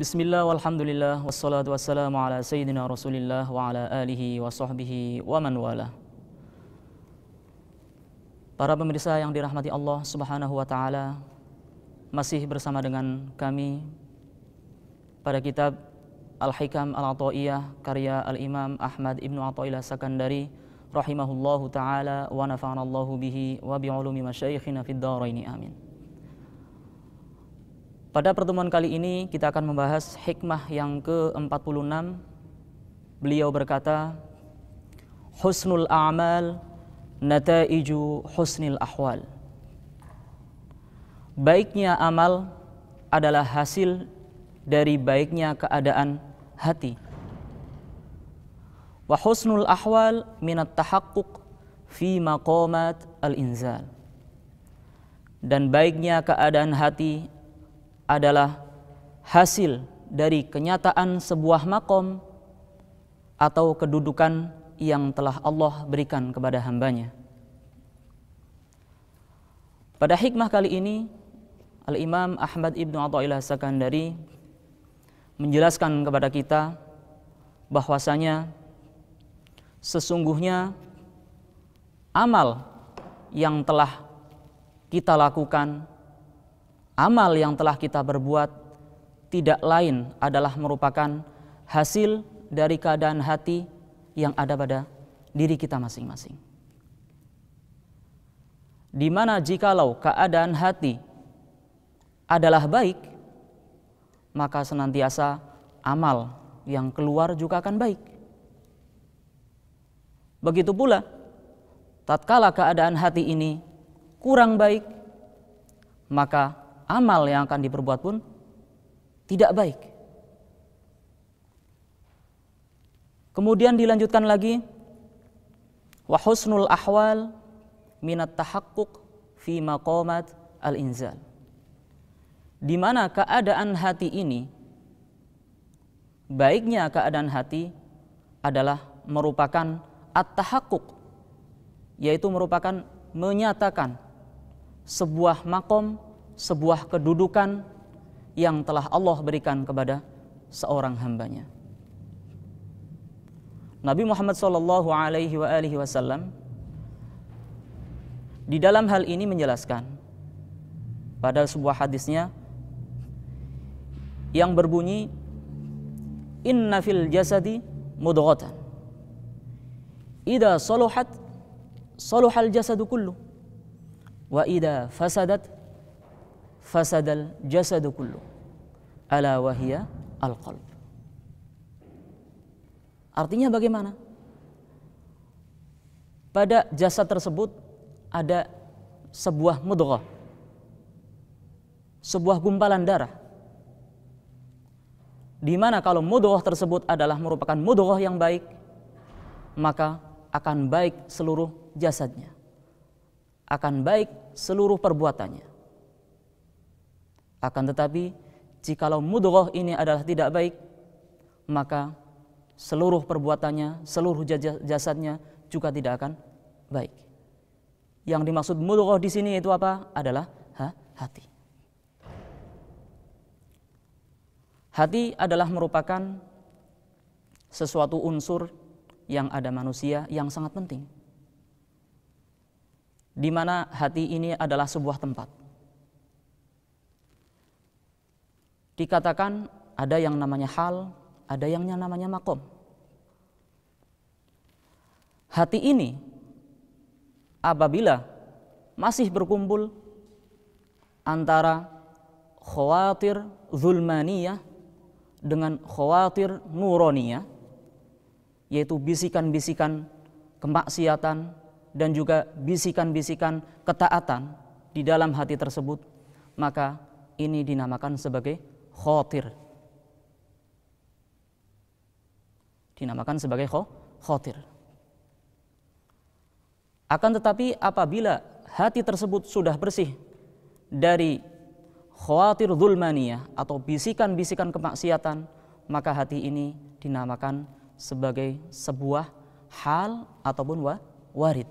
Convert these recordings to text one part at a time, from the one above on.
Bismillah walhamdulillah wassalatu wassalamu ala sayyidina Rasulillah wa ala alihi wa sahbihi wa man wala. Para pemirsa yang dirahmati Allah Subhanahu wa taala, masih bersama dengan kami pada kitab Al-Hikam Al-Athaiyah karya Al-Imam Ahmad Ibnu Athaillah Sakandari rahimahullahu taala wa nafa'anallahu bihi wa bi'ulumi masyayikhina fid dharaini amin. Pada pertemuan kali ini kita akan membahas hikmah yang ke-46. Beliau berkata, husnul a'mal nataiju husnil ahwal. Baiknya amal adalah hasil dari baiknya keadaan hati. Wa husnul ahwal minat tahaqquq fi maqamat al-inzal. Dan baiknya keadaan hati adalah hasil dari kenyataan sebuah makom atau kedudukan yang telah Allah berikan kepada hambanya. Pada hikmah kali ini, Al-Imam Ahmad Ibnu Athaillah Sakandari menjelaskan kepada kita bahwasanya sesungguhnya amal yang telah kita lakukan, amal yang telah kita berbuat tidak lain adalah merupakan hasil dari keadaan hati yang ada pada diri kita masing-masing. Di mana jikalau keadaan hati adalah baik, maka senantiasa amal yang keluar juga akan baik. Begitu pula, tatkala keadaan hati ini kurang baik, maka amal yang akan diperbuat pun tidak baik. Kemudian dilanjutkan lagi, wa husnul ahwal minat tahaqquq fi maqamat al-inzal. Di mana keadaan hati ini, baiknya keadaan hati adalah merupakan at-tahaqquq, yaitu merupakan menyatakan sebuah makom, sebuah kedudukan yang telah Allah berikan kepada seorang hambanya. Nabi Muhammad SAW di dalam hal ini menjelaskan pada sebuah hadisnya yang berbunyi, inna fil jasadi mudghatan idza saluhat saluhal jasadu kullu wa idza fasadat fasadal jasadu kullu ala wahiyya al-qalb. Artinya bagaimana? Pada jasad tersebut ada sebuah mudghah, sebuah gumpalan darah, di mana kalau mudghah tersebut adalah merupakan mudghah yang baik, maka akan baik seluruh jasadnya, akan baik seluruh perbuatannya. Akan tetapi jikalau mudghah ini adalah tidak baik, maka seluruh perbuatannya, seluruh jasadnya juga tidak akan baik. Yang dimaksud mudghah di sini itu apa? Adalah hati. Hati adalah merupakan sesuatu unsur yang ada manusia yang sangat penting, di mana hati ini adalah sebuah tempat. Dikatakan ada yang namanya hal, ada yang namanya makom. Hati ini apabila masih berkumpul antara khawatir zulmaniyah dengan khawatir nuroniyah, yaitu bisikan-bisikan kemaksiatan dan juga bisikan-bisikan ketaatan di dalam hati tersebut, maka ini dinamakan sebagai khawatir. Dinamakan sebagai khawatir. Akan tetapi apabila hati tersebut sudah bersih dari khawatir zulmaniyah atau bisikan-bisikan kemaksiatan, maka hati ini dinamakan sebagai sebuah hal ataupun warid.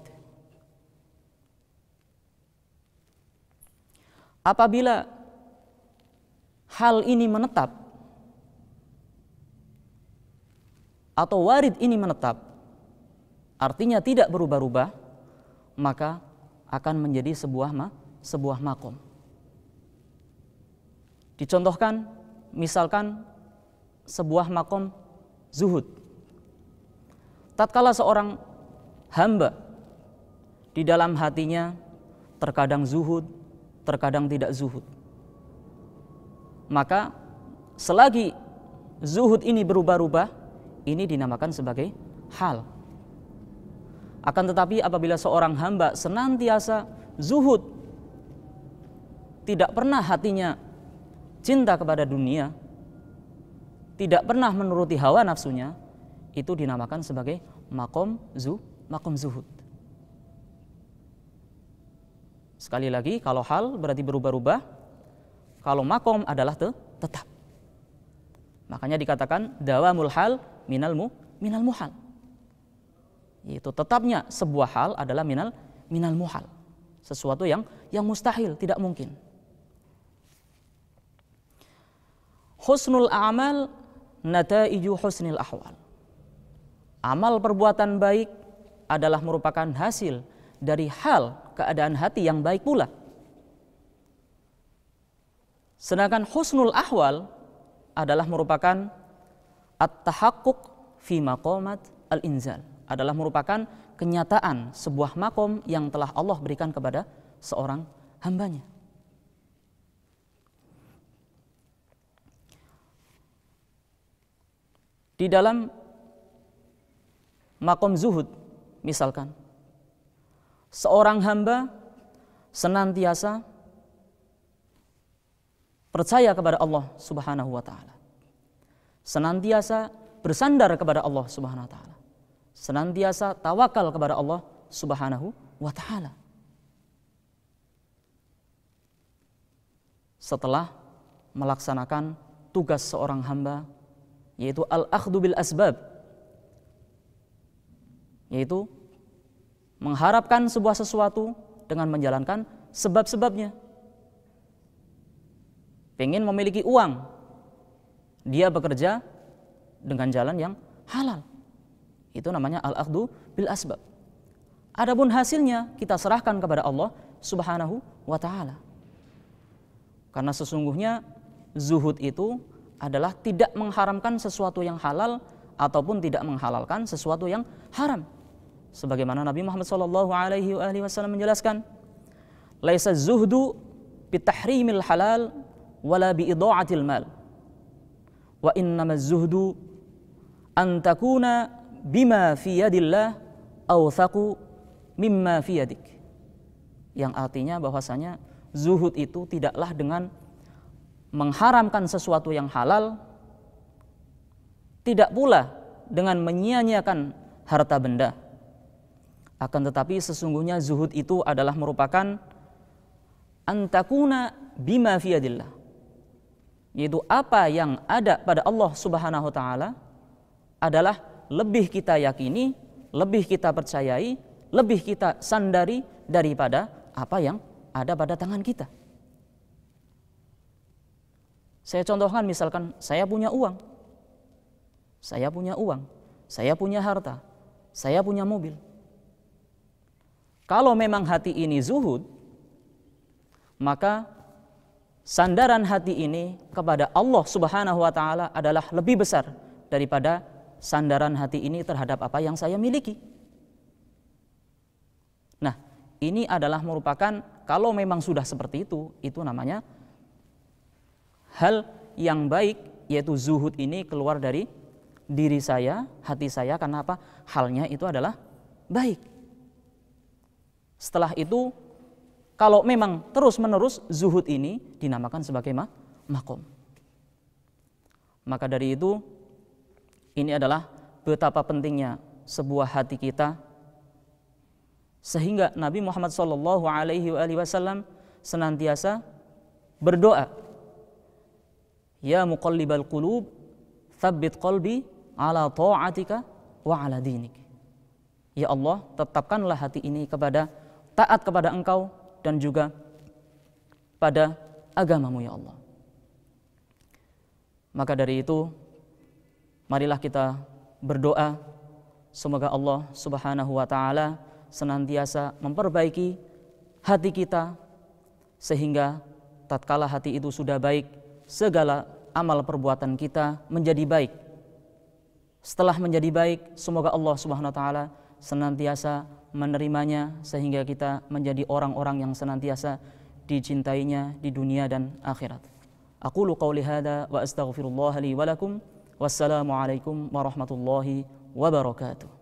Apabila hal ini menetap atau warid ini menetap, artinya tidak berubah-ubah, maka akan menjadi sebuah makom. Dicontohkan, misalkan sebuah makom zuhud. Tatkala seorang hamba di dalam hatinya terkadang zuhud, terkadang tidak zuhud, maka selagi zuhud ini berubah-ubah, ini dinamakan sebagai hal. Akan tetapi apabila seorang hamba senantiasa zuhud, tidak pernah hatinya cinta kepada dunia, tidak pernah menuruti hawa nafsunya, itu dinamakan sebagai makom zuhud. Sekali lagi, kalau hal berarti berubah-ubah, kalau makom adalah tetap. Makanya dikatakan dawamul hal minal muhal. Yaitu tetapnya sebuah hal adalah minal muhal. Sesuatu yang mustahil, tidak mungkin. Husnul a'mal nataiju husnil ahwal. Amal perbuatan baik adalah merupakan hasil dari hal keadaan hati yang baik pula. Sedangkan husnul ahwal adalah merupakan at-tahaqquq fi maqamat al-inzal, adalah merupakan kenyataan sebuah makom yang telah Allah berikan kepada seorang hambanya. Di dalam makom zuhud, misalkan seorang hamba senantiasa percaya kepada Allah Subhanahu wa taala, senantiasa bersandar kepada Allah Subhanahu wa taala, senantiasa tawakal kepada Allah Subhanahu wa taala. Setelah melaksanakan tugas seorang hamba, yaitu al-akhdhu bil asbab, yaitu mengharapkan sebuah sesuatu dengan menjalankan sebab-sebabnya. Pengen memiliki uang, dia bekerja dengan jalan yang halal, itu namanya al-akhdhu bil asbab. Adapun hasilnya kita serahkan kepada Allah Subhanahu wa taala. Karena sesungguhnya zuhud itu adalah tidak mengharamkan sesuatu yang halal ataupun tidak menghalalkan sesuatu yang haram. Sebagaimana Nabi Muhammad SAW menjelaskan, laisa zuhdu bitahrimil halal wala biidha'atil mal, wa innamaz zuhdu an takuna bima fi yadillah awthaqu mimma fi yadik. Yang artinya bahwasanya zuhud itu tidaklah dengan mengharamkan sesuatu yang halal, tidak pula dengan menyia-nyiakan harta benda. Akan tetapi sesungguhnya zuhud itu adalah merupakan antakuna bima fi yadillah, yaitu apa yang ada pada Allah Subhanahu wa taala adalah lebih kita yakini, lebih kita percayai, lebih kita sandari daripada apa yang ada pada tangan kita. Saya contohkan, misalkan saya punya uang, saya punya harta, saya punya mobil. Kalau memang hati ini zuhud, maka sandaran hati ini kepada Allah Subhanahu wa taala adalah lebih besar daripada sandaran hati ini terhadap apa yang saya miliki. Nah, ini adalah merupakan, kalau memang sudah seperti itu namanya hal yang baik, yaitu zuhud ini keluar dari diri saya, hati saya. Karena apa? Halnya itu adalah baik. Setelah itu, kalau memang terus-menerus, zuhud ini dinamakan sebagai makom. Maka dari itu, ini adalah betapa pentingnya sebuah hati kita, sehingga Nabi Muhammad SAW senantiasa berdoa, ya muqallibal qulub, tsabbit qalbi ala ta'atika wa ala dinik. Ya Allah, tetapkanlah hati ini kepada taat kepada Engkau dan juga pada agamamu, ya Allah. Maka dari itu, marilah kita berdoa semoga Allah Subhanahu wa taala senantiasa memperbaiki hati kita, sehingga tatkala hati itu sudah baik, segala amal perbuatan kita menjadi baik. Setelah menjadi baik, semoga Allah Subhanahu wa taala senantiasa menerimanya, sehingga kita menjadi orang-orang yang senantiasa dicintainya di dunia dan akhirat. Aqulu qauli hadza wa astaghfirullah li wa lakum. Wassalamu alaikum warahmatullahi wabarakatuh.